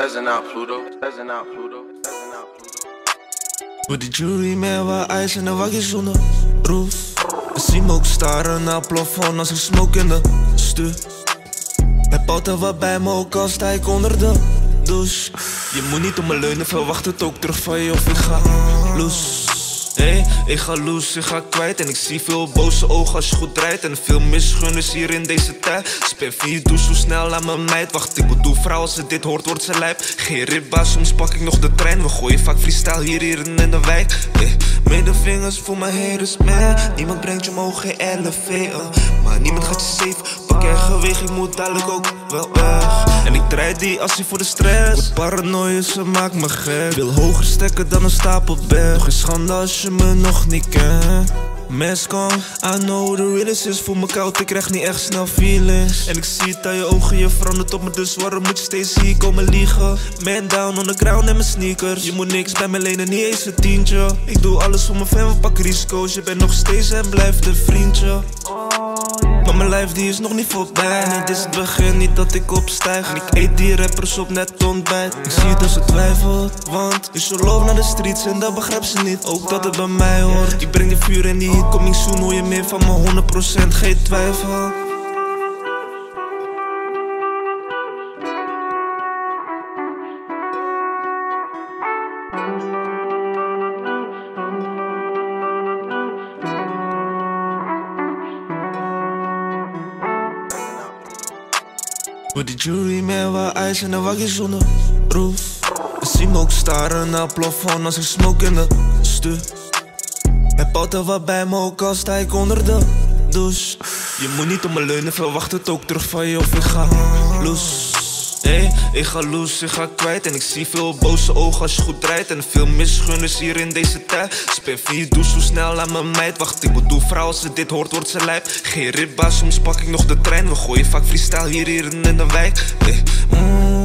Spazzing out Pluto, spazzing out Pluto, spazzing out Pluto. With the jewelry man waar ijs en een wakkie zonder roof. En zie me ook staren naar het plafond als ik smoke in de stu. Mijn poten wat bij me ook al sta ik onder de douche. Je moet niet op me leunen, verwacht het ook terug van je of ik ga loose. Hey, ik ga loose, ik ga kwijt. En ik zie veel boze ogen als je goed rijdt. En veel misgunners hier in deze tijd. Spef 4 douche zo snel aan mijn meid. Wacht, ik bedoel vrouw, als ze dit hoort, wordt ze lijp. Geen ribba, soms pak ik nog de trein. We gooien vaak freestyle hier in de wijk. Hey, middenvingers voor mijn haters, man. Niemand brengt je omhoog, geen LV, maar niemand gaat je safe. Pak jij gewicht, ik moet dadelijk ook wel weg. En ik draai die assie voor de stress. Word paranoïe, ze maakt me gek. Wil hoger stekken dan een stapelbed. Nog geen schande als je me nog niet kent. Mescon, I know the realest is. Voel me koud, ik krijg niet echt snel feelings. En ik zie het aan je ogen, je verandert op me. Dus waarom moet je steeds hier komen liegen? Man down on the ground en mijn sneakers. Je moet niks bij me lenen, niet eens een tientje. Ik doe alles voor mijn fan, we pakken risico's. Je bent nog steeds en blijft een vriendje. Maar mijn lijf die is nog niet voorbij. Nee, dit is het begin, niet dat ik opstijg. En ik eet die rappers op net ontbijt. Ik zie het als ze twijfelt, want is zo love naar de streets en dat begrijpt ze niet. Ook dat het bij mij hoort. Ik breng de vuur en die heat, coming soon hoor je meer van me 100%, geen twijfel. With the jewelry man waar ijs en een wakkie zonder roof. En zie me ook staren naar het plafond als ik smoke in de stu. Mijn poten wat bij me ook al sta ik onder de douche. Je moet niet op me leunen, verwacht het ook terug van je of ik ga loose. Hey, ik ga loose, ik ga kwijt. En ik zie veel boze ogen als je goed rijdt. En veel misgunners hier in deze tijd. Spef 4 douche zo snel aan mijn meid. Wacht, ik bedoel vrouw, als ze dit hoort, wordt ze lijp. Geen ribba, soms pak ik nog de trein. We gooien vaak freestyle hier in de wijk. Hey,